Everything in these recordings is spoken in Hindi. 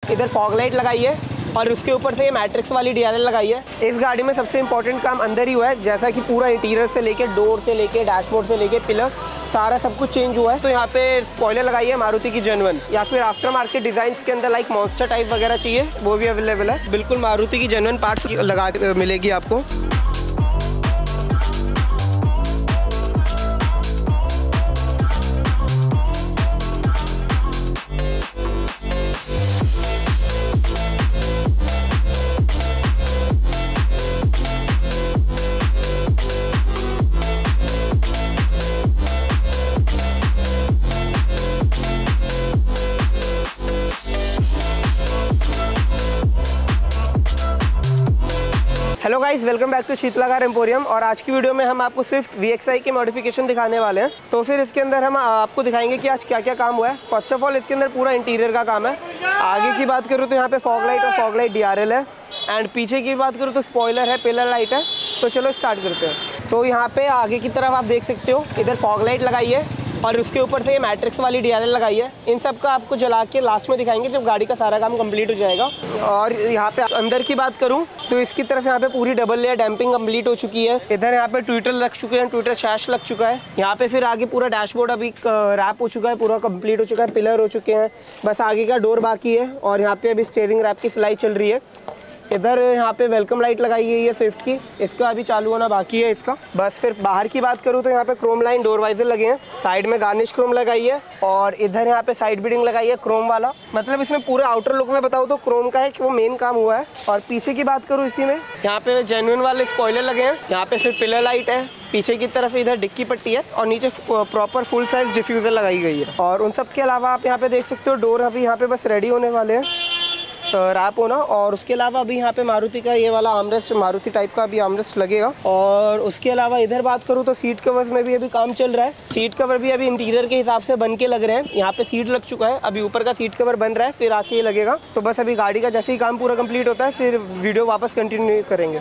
इधर फॉग लाइट लगाई है और उसके ऊपर से ये मैट्रिक्स वाली DRL लगाई है। इस गाड़ी में सबसे इंपॉर्टेंट काम अंदर ही हुआ है, जैसा कि पूरा इंटीरियर से लेके डोर से लेके डैशबोर्ड से लेके पिलर सारा सब कुछ चेंज हुआ है। तो यहाँ पे स्पॉइलर लगाई है मारुति की जेन्युइन, या फिर आफ्टर मार्केट डिजाइन के अंदर लाइक मॉन्स्टर टाइप वगैरह चाहिए वो भी अवेलेबल है। बिल्कुल मारुति की जेन्युइन पार्ट्स लगा मिलेगी आपको। Hello guys, welcome back to Sheetla car emporium. और आज की वीडियो में हम आपको स्विफ्ट VXI की मॉडिफिकेशन दिखाने वाले हैं। तो फिर इसके अंदर हम आपको दिखाएंगे कि आज क्या क्या काम हुआ है। फर्स्ट ऑफ ऑल इसके अंदर पूरा इंटीरियर का काम है। आगे की बात करूँ तो यहाँ पे फॉग लाइट और फॉग लाइट DRL है, एंड पीछे की बात करूँ तो स्पॉइलर है, पिलर लाइट है। तो चलो स्टार्ट करते हैं। तो यहाँ पे आगे की तरफ आप देख सकते हो इधर फॉग लाइट लगाई है और उसके ऊपर से ये मैट्रिक्स वाली DRL लगाई है। इन सब का आपको जला के लास्ट में दिखाएंगे जब गाड़ी का सारा काम कंप्लीट हो जाएगा। और यहाँ पे अंदर की बात करूँ तो इसकी तरफ यहाँ पे पूरी डबल लेयर डैम्पिंग कंप्लीट हो चुकी है। इधर यहाँ पे ट्विटर लग चुके हैं, ट्विटर शैश लग चुका है। यहाँ पे फिर आगे पूरा डैशबोर्ड अभी रैप हो चुका है, पूरा कंप्लीट हो चुका है, पिलर हो चुके हैं, बस आगे का डोर बाकी है। और यहाँ पे अभी स्टीयरिंग रैप की सिलाई चल रही है। इधर यहाँ पे वेलकम लाइट लगाई गई है स्विफ्ट की, इसका अभी चालू होना बाकी है इसका। बस फिर बाहर की बात करूँ तो यहाँ पे क्रोम लाइन डोर वाइजर लगे हैं, साइड में गार्निश क्रोम लगाई है, और इधर यहाँ पे साइड बीडिंग लगाई है क्रोम वाला। मतलब इसमें पूरे आउटर लुक में बताऊँ तो क्रोम का है कि वो मेन काम हुआ है। और पीछे की बात करूँ इसी में यहाँ पे जेन्युइन वाले स्पॉइलर लगे हैं। यहाँ पे फिर पिलर लाइट है, पीछे की तरफ इधर डिक्की पट्टी है, और नीचे प्रॉपर फुल साइज डिफ्यूजर लगाई गई है। और उन सब के अलावा आप यहाँ पे देख सकते हो डोर अभी यहाँ पे बस रेडी होने वाले हैं रैप होना। और उसके अलावा अभी यहाँ पे मारुति का ये वाला आर्मरेस्ट, मारुति टाइप का अभी आर्मरेस्ट लगेगा। और उसके अलावा इधर बात करूँ तो सीट कवर्स में भी अभी काम चल रहा है। सीट कवर भी अभी इंटीरियर के हिसाब से बन के लग रहे हैं। यहाँ पे सीट लग चुका है, अभी ऊपर का सीट कवर बन रहा है, फिर आके ये लगेगा। तो बस अभी गाड़ी का जैसे ही काम पूरा कंप्लीट होता है फिर वीडियो वापस कंटिन्यू करेंगे।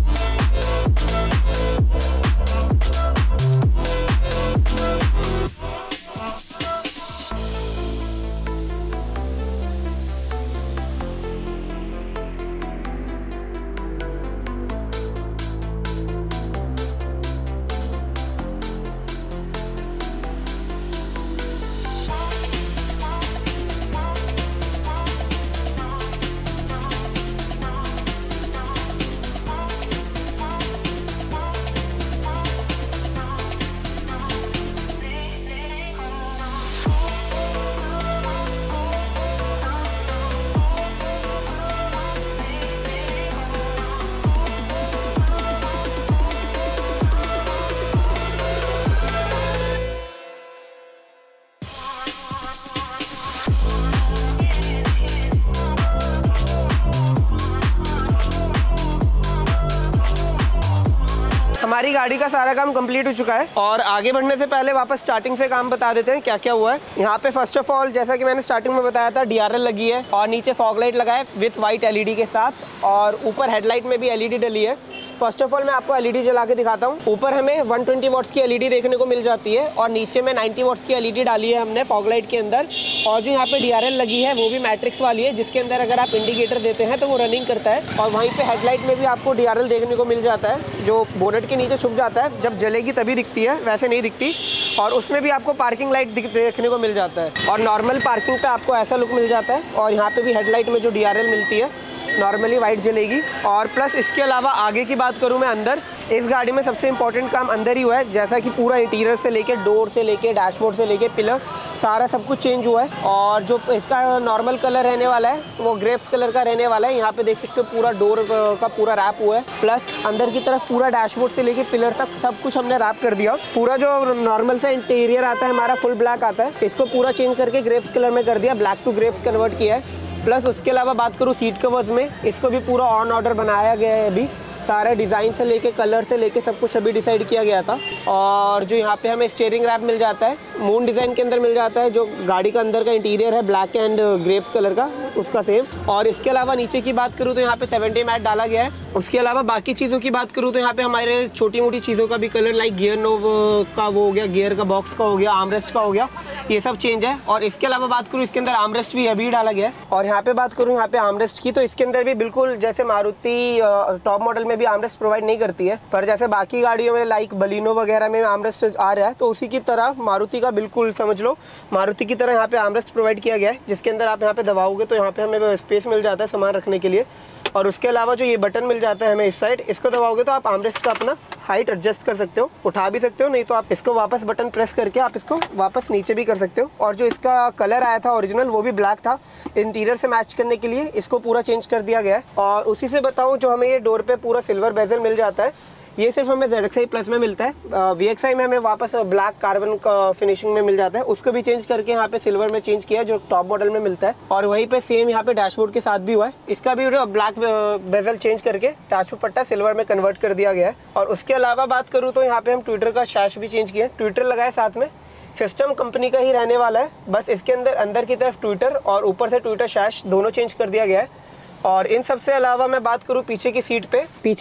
हमारी गाड़ी का सारा काम कंप्लीट हो चुका है। और आगे बढ़ने से पहले वापस स्टार्टिंग से काम बता देते हैं क्या क्या हुआ है। यहाँ पे फर्स्ट ऑफ ऑल जैसा कि मैंने स्टार्टिंग में बताया था DRL लगी है, और नीचे फॉग लाइट लगा है विथ वाइट LED के साथ, और ऊपर हेडलाइट में भी LED डली है। फर्स्ट ऑफ ऑल मैं आपको LED जला के दिखाता हूँ। ऊपर हमें 120 वॉट्स की LED देखने को मिल जाती है, और नीचे में 90 वॉट्स की LED डाली है हमने फॉग लाइट के अंदर। और जो यहाँ पे DRL लगी है वो भी मैट्रिक्स वाली है, जिसके अंदर अगर आप इंडिकेटर देते हैं तो वो रनिंग करता है। और वहीं पे हेडलाइट में भी आपको DRL देखने को मिल जाता है, जो बोनेट के नीचे छुप जाता है, जब जलेगी तभी दिखती है, वैसे नहीं दिखती। और उसमें भी आपको पार्किंग लाइट देखने को मिल जाता है, और नॉर्मल पार्किंग पे आपको ऐसा लुक मिल जाता है। और यहाँ पे भी हेडलाइट में जो DRL मिलती है नॉर्मली वाइट जलेगी। और प्लस इसके अलावा आगे की बात करूँ मैं अंदर, इस गाड़ी में सबसे इंपॉर्टेंट काम अंदर ही हुआ है, जैसा कि पूरा इंटीरियर से लेके डोर से लेके डैशबोर्ड से लेके पिलर सारा सब कुछ चेंज हुआ है। और जो इसका नॉर्मल कलर रहने वाला है वो ग्रेप्स कलर का रहने वाला है। यहाँ पे देख सकते हो पूरा डोर का पूरा रैप हुआ है, प्लस अंदर की तरफ पूरा डैशबोर्ड से लेके पिलर तक सब कुछ हमने रैप कर दिया। पूरा जो नॉर्मल सा इंटीरियर आता है हमारा फुल ब्लैक आता है, इसको पूरा चेंज करके ग्रेप्स कलर में कर दिया, ब्लैक टू ग्रेप्स कन्वर्ट किया है। प्लस उसके अलावा बात करूँ सीट कवर्स में, इसको भी पूरा ऑन ऑर्डर बनाया गया है अभी सारा डिज़ाइन से लेके कलर से लेके सब कुछ अभी डिसाइड किया गया था। और जो यहाँ पे हमें स्टीयरिंग रैप मिल जाता है, मून डिज़ाइन के अंदर मिल जाता है। जो गाड़ी का अंदर का इंटीरियर है ब्लैक एंड ग्रेप्स कलर का, उसका सेम। और इसके अलावा नीचे की बात करूँ तो यहाँ पे 70 मैट डाला गया है। उसके अलावा बाकी चीज़ों की बात करूँ तो यहाँ पे हमारे छोटी मोटी चीज़ों का भी कलर, लाइक गियर नोब का वो हो गया, गियर का बॉक्स का हो गया, आर्मरेस्ट का हो गया, ये सब चेंज है। और इसके अलावा बात करूँ इसके अंदर आर्मरेस्ट भी अभी डाला गया है। और यहाँ पे बात करूँ यहाँ पे आर्मरेस्ट की, तो इसके अंदर भी बिल्कुल जैसे मारुति टॉप मॉडल में भी आर्मरेस्ट प्रोवाइड नहीं करती है, पर जैसे बाकी गाड़ियों में लाइक बलिनो वगैरह में आर्मरेस्ट आ रहा है, तो उसी की तरह मारुति का बिल्कुल समझ लो मारुति की तरह यहाँ पे आर्मरेस्ट प्रोवाइड किया गया है, जिसके अंदर आप यहाँ पे दबाओगे तो यहाँ पे हमें स्पेस मिल जाता है सामान रखने के लिए। और उसके अलावा जो ये बटन मिल जाता है हमें इस साइड, इसको दबाओगे तो आप आर्मरेस्ट का अपना हाइट एडजस्ट कर सकते हो, उठा भी सकते हो, नहीं तो आप इसको वापस बटन प्रेस करके आप इसको वापस नीचे भी कर सकते हो। और जो इसका कलर आया था ओरिजिनल, वो भी ब्लैक था, इंटीरियर से मैच करने के लिए इसको पूरा चेंज कर दिया गया है। और उसी से बताऊँ, जो हमें ये डोर पे पूरा सिल्वर बेजल मिल जाता है, ये सिर्फ हमें ZXi प्लस में मिलता है। VXi में हमें वापस ब्लैक कार्बन का फिनिशिंग में मिल जाता है, उसको भी चेंज करके यहाँ पे सिल्वर में चेंज किया जो टॉप मॉडल में मिलता है। और वहीं पे सेम यहाँ पे डैशबोर्ड के साथ भी हुआ है, इसका भी ब्लैक बेजल चेंज करके डैशबोर्ड पट्टा सिल्वर में कन्वर्ट कर दिया गया है। और उसके अलावा बात करूँ तो यहाँ पे हम ट्विटर का शैश भी चेंज किया है, ट्विटर लगाए साथ में, सिस्टम कंपनी का ही रहने वाला है, बस इसके अंदर की तरफ ट्विटर और ऊपर से ट्विटर शैश दोनों चेंज कर दिया गया है। और इन सब से अलावा मैं बात करूँ पीछे की सीट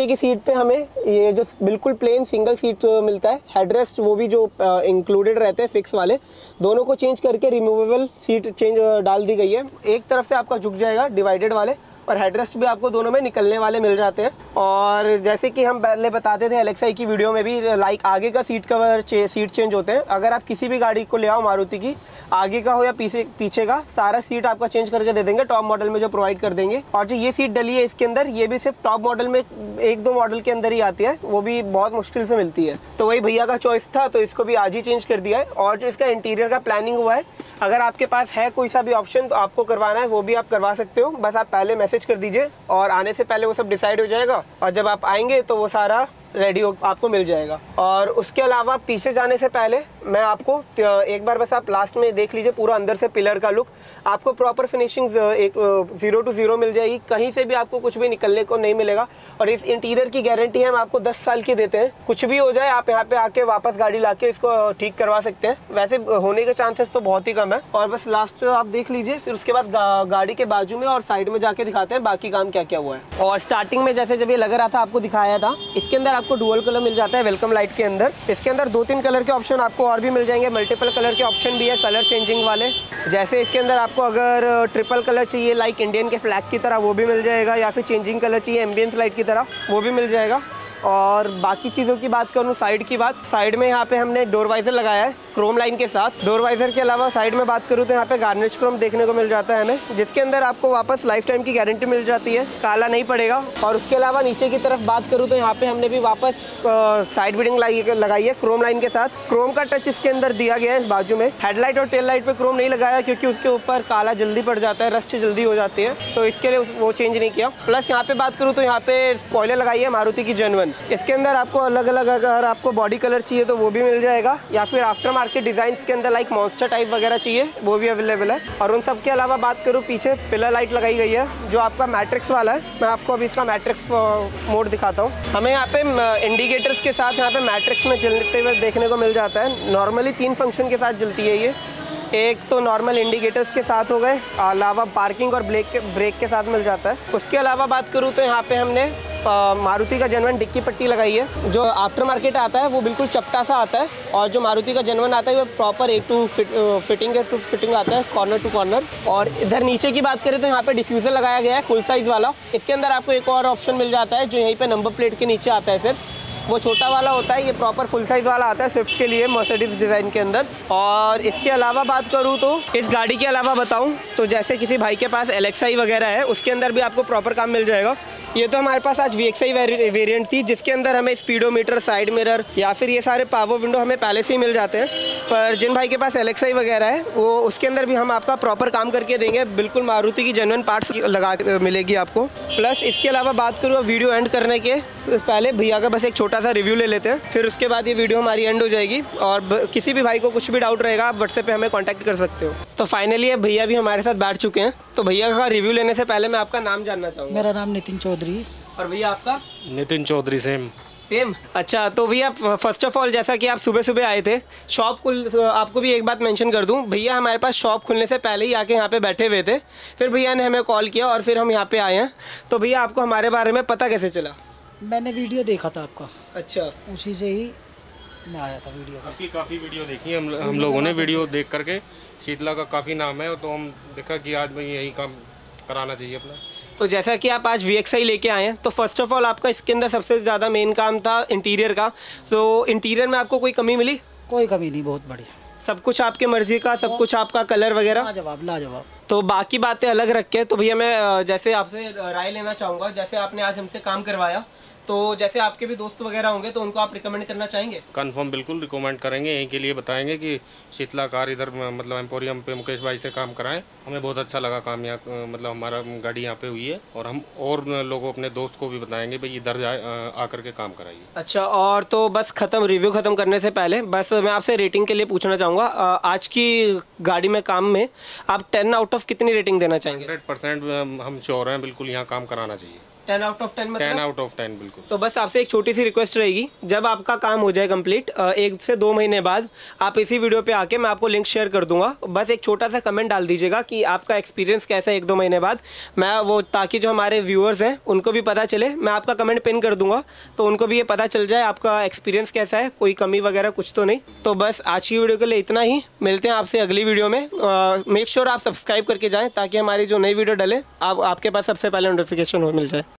पे हमें ये जो बिल्कुल प्लेन सिंगल सीट मिलता है, हेडरेस्ट वो भी जो इंक्लूडेड रहते हैं फिक्स वाले, दोनों को चेंज करके रिमूवेबल सीट चेंज डाल दी गई है। एक तरफ से आपका झुक जाएगा डिवाइडेड वाले, और हेडरेस्ट भी आपको दोनों में निकलने वाले मिल जाते हैं। और जैसे कि हम पहले बताते थे LXi की वीडियो में भी, लाइक आगे का सीट कवर सीट चेंज होते हैं। अगर आप किसी भी गाड़ी को ले आओ मारुति की, आगे का हो या पीछे का, सारा सीट आपका चेंज करके दे देंगे टॉप मॉडल में जो प्रोवाइड कर देंगे। और जो ये सीट डली है इसके अंदर, ये भी सिर्फ टॉप मॉडल में 1-2 मॉडल के अंदर ही आती है, वो भी बहुत मुश्किल से मिलती है। तो वही भैया का चॉइस था, तो इसको भी आज ही चेंज कर दिया है। और जो इसका इंटीरियर का प्लानिंग हुआ है, अगर आपके पास है कोई सा भी ऑप्शन तो आपको करवाना है वो भी आप करवा सकते हो, बस आप पहले मैसेज कर दीजिए और आने से पहले वो सब डिसाइड हो जाएगा। और जब आप आएंगे तो वो सारा रेडी आपको मिल जाएगा। और उसके अलावा पीछे जाने से पहले मैं आपको एक बार बस आप लास्ट में देख लीजिए पूरा अंदर से पिलर का लुक, आपको प्रॉपर फिनिशिंग 0 to 0 मिल जाएगी, कहीं से भी आपको कुछ भी निकलने को नहीं मिलेगा। और इस इंटीरियर की गारंटी हम आपको 10 साल की देते हैं, कुछ भी हो जाए आप यहाँ पे आके वापस गाड़ी लाके इसको ठीक करवा सकते हैं, वैसे होने के चांसेस तो बहुत ही कम है। और बस लास्ट आप देख लीजिए, फिर उसके बाद गाड़ी के बाजू में और साइड में जाके दिखाते हैं बाकी काम क्या क्या हुआ है। और स्टार्टिंग में जैसे जब ये लग रहा था आपको दिखाया था, इसके अंदर आपको डुअल कलर मिल जाता है वेलकम लाइट के अंदर। इसके अंदर 2-3 कलर के ऑप्शन आपको और भी मिल जाएंगे, मल्टीपल कलर के ऑप्शन भी है कलर चेंजिंग वाले। जैसे इसके अंदर आपको अगर ट्रिपल कलर चाहिए लाइक इंडियन के फ्लैग की तरह, वो भी मिल जाएगा, या फिर चेंजिंग कलर चाहिए एम्बियंस लाइट की तरह, वो भी मिल जाएगा। और बाकी चीज़ों की बात करूँ, साइड की बात, साइड में यहाँ पे हमने डोर वाइजर लगाया है क्रोम लाइन के साथ। डोर वाइजर के अलावा साइड में बात करूँ तो यहाँ पे गार्निश क्रोम देखने को मिल जाता है हमें, जिसके अंदर आपको वापस लाइफ टाइम की गारंटी मिल जाती है, काला नहीं पड़ेगा। और उसके अलावा नीचे की तरफ बात करूँ तो यहाँ पे हमने भी वापस साइड बीडिंग लगाई है क्रोम लाइन के साथ। क्रोम का टच इसके अंदर दिया गया है बाजू में। हेडलाइट और टेल लाइट पे क्रोम नहीं लगाया क्योंकि उसके ऊपर काला जल्दी पड़ जाता है, रस्ट जल्दी हो जाती है, तो इसके लिए वो चेंज नहीं किया। प्लस यहाँ पे बात करूँ तो यहाँ पे स्पॉइलर लगाई है मारुति की जेन्युइन, इसके अंदर आपको अलग अलग अगर आपको बॉडी कलर चाहिए तो वो भी मिल जाएगा, या फिर आफ्टर मार्केट डिजाइन के अंदर लाइक मॉन्स्टर टाइप वगैरह चाहिए वो भी अवेलेबल है। और उन सब के अलावा बात करूँ, पीछे पिलर लाइट लगाई गई है जो आपका मैट्रिक्स वाला है। मैं आपको अभी इसका मैट्रिक्स मोड दिखाता हूँ। हमें यहाँ पे इंडिकेटर्स के साथ यहाँ पे मैट्रिक्स में जलते हुए देखने को मिल जाता है। नॉर्मली 3 फंक्शन के साथ जलती है ये, एक तो नॉर्मल इंडिकेटर्स के साथ हो गए, अलावा पार्किंग और ब्रेक के साथ मिल जाता है। उसके अलावा बात करूँ तो यहाँ पे हमने मारुति का जेन्युइन डिक्की पट्टी लगाई है। जो आफ्टर मार्केट आता है वो बिल्कुल चपटा सा आता है, और जो मारुति का जेन्युइन आता है वो प्रॉपर फिटिंग आता है कॉर्नर टू कॉर्नर। और इधर नीचे की बात करें तो यहाँ पे डिफ्यूज़र लगाया गया है फुल साइज़ वाला। इसके अंदर आपको एक और ऑप्शन मिल जाता है जो यहीं पे नंबर प्लेट के नीचे आता है, सिर्फ वो छोटा वाला होता है, ये प्रॉपर फुल साइज़ वाला आता है स्विफ्ट के लिए मर्सिडीज डिज़ाइन के अंदर। और इसके अलावा बात करूँ तो इस गाड़ी के अलावा बताऊँ तो जैसे किसी भाई के पास LXi वगैरह है, उसके अंदर भी आपको प्रॉपर काम मिल जाएगा। ये तो हमारे पास आज VXi वेरिएंट थी जिसके अंदर हमें स्पीडोमीटर, साइड मिरर या फिर ये सारे पावर विंडो हमें पहले से ही मिल जाते हैं। पर जिन भाई के पास LXi वगैरह है वो उसके अंदर भी हम आपका प्रॉपर काम करके देंगे, बिल्कुल मारुति की जेन्युइन पार्ट्स लगा मिलेगी आपको। प्लस इसके अलावा बात करूँ वीडियो एंड करने के पहले भैया का बस एक छोटा सा रिव्यू ले लेते हैं, फिर उसके बाद ये वीडियो हमारी एंड हो जाएगी। और किसी भी भाई को कुछ भी डाउट रहेगा आप व्हाट्सएप पे हमें कांटेक्ट कर सकते हो। तो फाइनली अब भैया भी हमारे साथ बैठ चुके हैं, तो भैया का रिव्यू लेने से पहले मैं आपका नाम जानना चाहूँगा। मेरा नाम नितिन चौधरी। और भैया आपका? नितिन चौधरी सेम। अच्छा, तो भैया फर्स्ट ऑफ ऑल जैसा कि आप सुबह सुबह आए थे शॉप आपको भी एक बात मेंशन कर दूं, भैया हमारे पास शॉप खुलने से पहले ही आके यहाँ पे बैठे हुए थे, फिर भैया ने हमें कॉल किया और फिर हम यहाँ पे आए हैं। तो भैया आपको हमारे बारे में पता कैसे चला? मैंने वीडियो देखा था आपका। अच्छा, उसी से ही मैं आया था वीडियो का। आपकी काफ़ी वीडियो देखी हम लोगों ने, वीडियो देख करके शीतला का काफ़ी नाम है, तो हम देखा कि आज भाई यही काम कराना चाहिए अपना। तो जैसा कि आप आज VXI लेके आए हैं, तो फर्स्ट ऑफ ऑल आपका इसके अंदर सबसे ज़्यादा मेन काम था इंटीरियर का। तो इंटीरियर में आपको कोई कमी मिली? कोई कमी नहीं, बहुत बढ़िया, सब कुछ आपके मर्जी का, सब कुछ आपका, कलर वगैरह लाजवाब। तो बाकी बातें अलग रख के, तो भैया मैं जैसे आपसे राय लेना चाहूँगा, जैसे आपने आज हमसे काम करवाया, तो जैसे आपके भी दोस्त वगैरह होंगे तो उनको आप रिकमेंड करना चाहेंगे? कंफर्म बिल्कुल रिकमेंड करेंगे, यहीं के लिए बताएंगे कि शीतला कार इधर मतलब एम्पोरियम पे मुकेश भाई से काम कराएं। हमें बहुत अच्छा लगा काम यहाँ, मतलब हमारा गाड़ी यहाँ पे हुई है, और हम और लोगों अपने दोस्त को भी बताएंगे भाई इधर आकर के काम कराइए। अच्छा, और तो बस रिव्यू ख़त्म करने से पहले बस मैं आपसे रेटिंग के लिए पूछना चाहूँगा, आज की गाड़ी में काम में आप 10 आउट ऑफ कितनी रेटिंग देना चाहेंगे? 100% हम श्योर हैं, बिल्कुल यहाँ काम कराना चाहिए। 10 आउट ऑफ 10 मतलब? 10 आउट ऑफ 10 बिल्कुल। तो बस आपसे एक छोटी सी रिक्वेस्ट रहेगी, जब आपका काम हो जाए कंप्लीट 1 से 2 महीने बाद, आप इसी वीडियो पे आके, मैं आपको लिंक शेयर कर दूंगा, बस एक छोटा सा कमेंट डाल दीजिएगा कि आपका एक्सपीरियंस कैसा है 1-2 महीने बाद, मैं वो, ताकि जो हमारे व्यूअर्स हैं उनको भी पता चले। मैं आपका कमेंट पिन कर दूंगा तो उनको भी ये पता चल जाए आपका एक्सपीरियंस कैसा है, कोई कमी वगैरह कुछ तो नहीं। तो बस आज की वीडियो के लिए इतना ही, मिलते हैं आपसे अगली वीडियो में। मेक श्योर आप सब्सक्राइब करके जाएँ ताकि हमारी जो नई वीडियो डले आपके पास सबसे पहले नोटिफिकेशन मिल जाए।